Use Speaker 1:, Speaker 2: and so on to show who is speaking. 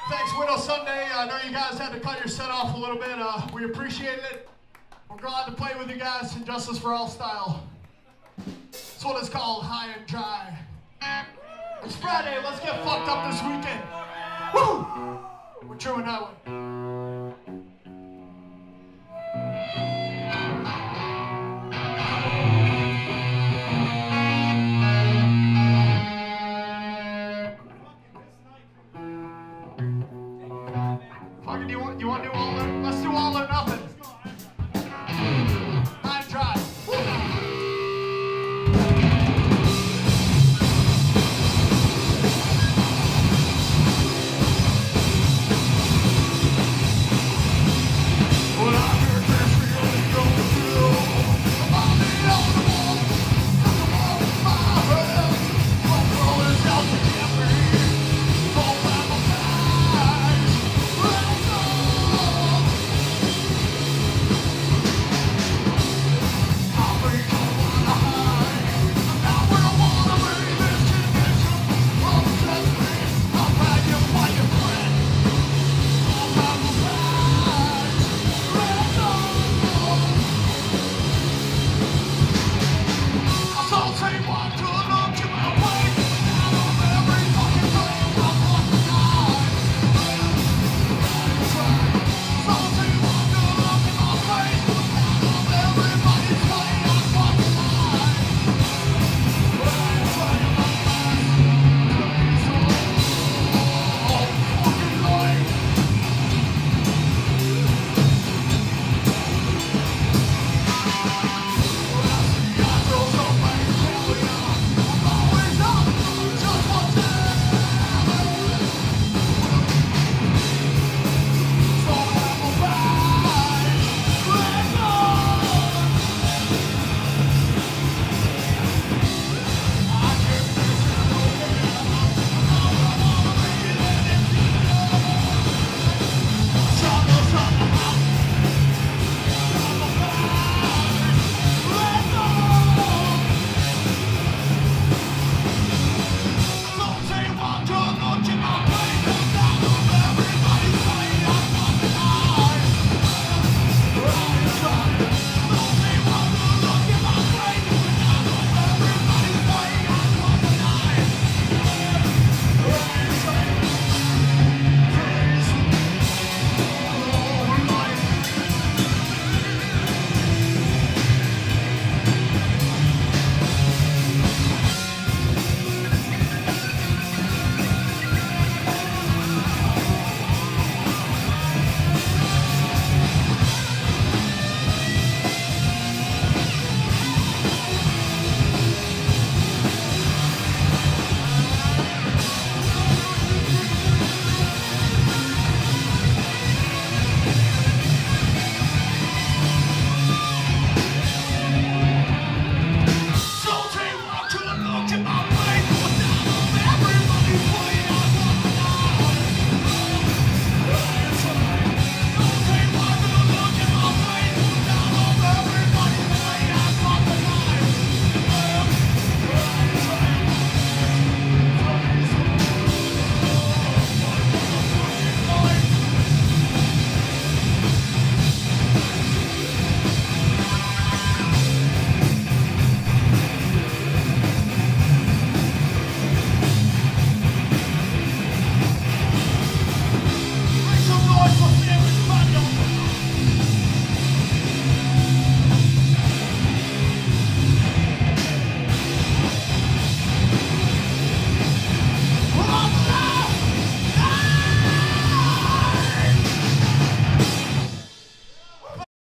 Speaker 1: Thanks, Widow Sunday. I know you guys had to cut your set off a little bit. We appreciate it. We're glad to play with you guys in Justice for All style. That's what it's called, high and dry. It's Friday. Let's get fucked up this weekend. Woo! We're Truman that way. You want to do one?